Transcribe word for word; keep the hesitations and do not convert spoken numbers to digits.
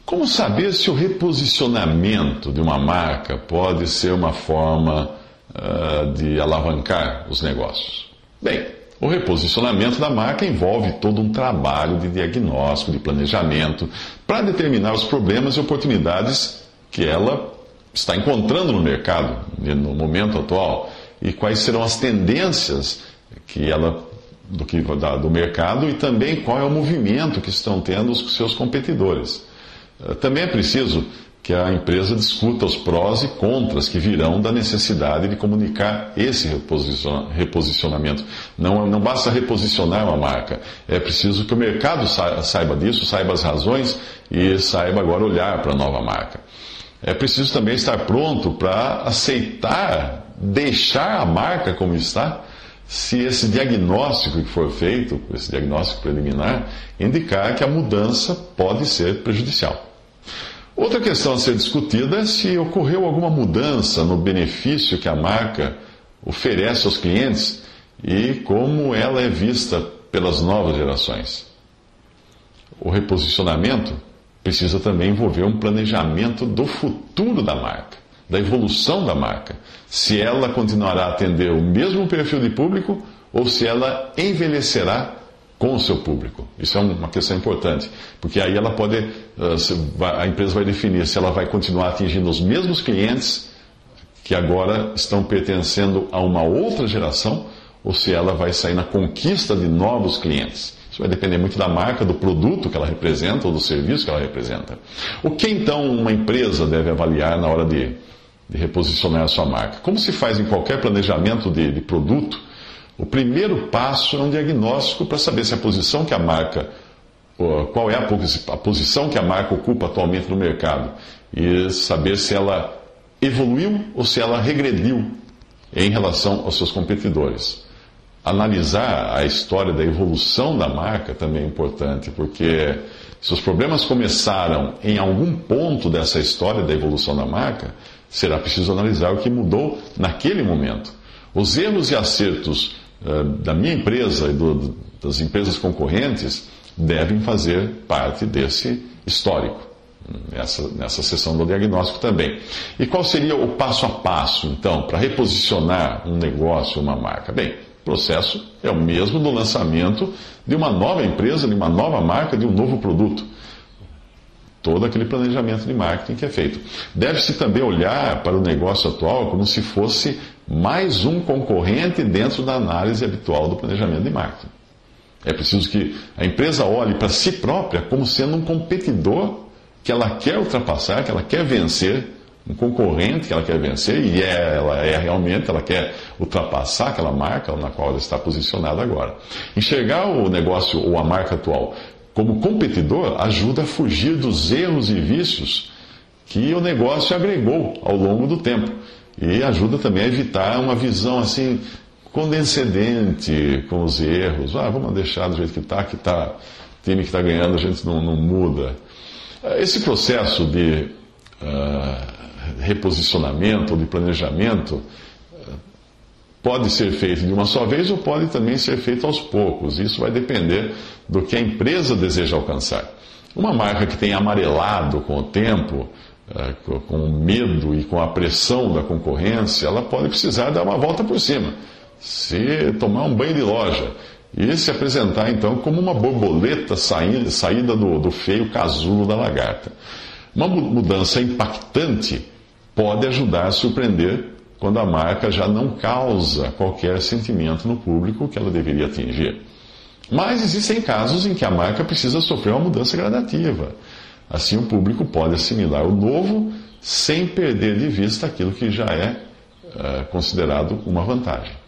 Como saber se o reposicionamento de uma marca pode ser uma forma uh, de alavancar os negócios? Bem, o reposicionamento da marca envolve todo um trabalho de diagnóstico, de planejamento, para determinar os problemas e oportunidades que ela está encontrando no mercado, no momento atual, e quais serão as tendências que ela, do, que, da, do mercado e também qual é o movimento que estão tendo os seus competidores. Também é preciso que a empresa discuta os prós e contras que virão da necessidade de comunicar esse reposicionamento. Não, não basta reposicionar uma marca, é preciso que o mercado saiba disso, saiba as razões e saiba agora olhar para a nova marca. É preciso também estar pronto para aceitar, deixar a marca como está, se esse diagnóstico que for feito, esse diagnóstico preliminar, indicar que a mudança pode ser prejudicial. Outra questão a ser discutida é se ocorreu alguma mudança no benefício que a marca oferece aos clientes e como ela é vista pelas novas gerações. O reposicionamento precisa também envolver um planejamento do futuro da marca, da evolução da marca, se ela continuará a atender o mesmo perfil de público ou se ela envelhecerá com o seu público. Isso é uma questão importante, porque aí ela pode, a empresa vai definir se ela vai continuar atingindo os mesmos clientes que agora estão pertencendo a uma outra geração ou se ela vai sair na conquista de novos clientes. Isso vai depender muito da marca, do produto que ela representa ou do serviço que ela representa. O que então uma empresa deve avaliar na hora de, de reposicionar a sua marca? Como se faz em qualquer planejamento de, de produto, o primeiro passo é um diagnóstico para saber se a posição que a marca, qual é a, a posição que a marca ocupa atualmente no mercado e saber se ela evoluiu ou se ela regrediu em relação aos seus competidores. Analisar a história da evolução da marca também é importante, porque se os problemas começaram em algum ponto dessa história da evolução da marca, será preciso analisar o que mudou naquele momento. Os erros e acertos uh, da minha empresa e do, das empresas concorrentes devem fazer parte desse histórico, nessa, nessa sessão do diagnóstico também. E qual seria o passo a passo, então, para reposicionar um negócio, uma marca? Bem, o processo é o mesmo do lançamento de uma nova empresa, de uma nova marca, de um novo produto. Todo aquele planejamento de marketing que é feito. Deve-se também olhar para o negócio atual como se fosse mais um concorrente dentro da análise habitual do planejamento de marketing. É preciso que a empresa olhe para si própria como sendo um competidor que ela quer ultrapassar, que ela quer vencer, um concorrente que ela quer vencer, e é, ela é realmente, ela quer ultrapassar aquela marca na qual ela está posicionada agora. Enxergar o negócio ou a marca atual como competidor ajuda a fugir dos erros e vícios que o negócio agregou ao longo do tempo. E ajuda também a evitar uma visão assim condescendente com os erros. Ah, vamos deixar do jeito que está, que está, time que está ganhando, a gente não, não muda. Esse processo de uh, reposicionamento ou de planejamento uh, pode ser feito de uma só vez ou pode também ser feito aos poucos. Isso vai depender do que a empresa deseja alcançar. Uma marca que tem amarelado com o tempo, uh, com o medo e com a pressão da concorrência, ela pode precisar dar uma volta por cima, se tomar um banho de loja e se apresentar então como uma borboleta saída, saída do, do feio casulo da lagarta. Uma mudança impactante pode ajudar a surpreender quando a marca já não causa qualquer sentimento no público que ela deveria atingir. Mas existem casos em que a marca precisa sofrer uma mudança gradativa. Assim o público pode assimilar o novo sem perder de vista aquilo que já é uh, considerado uma vantagem.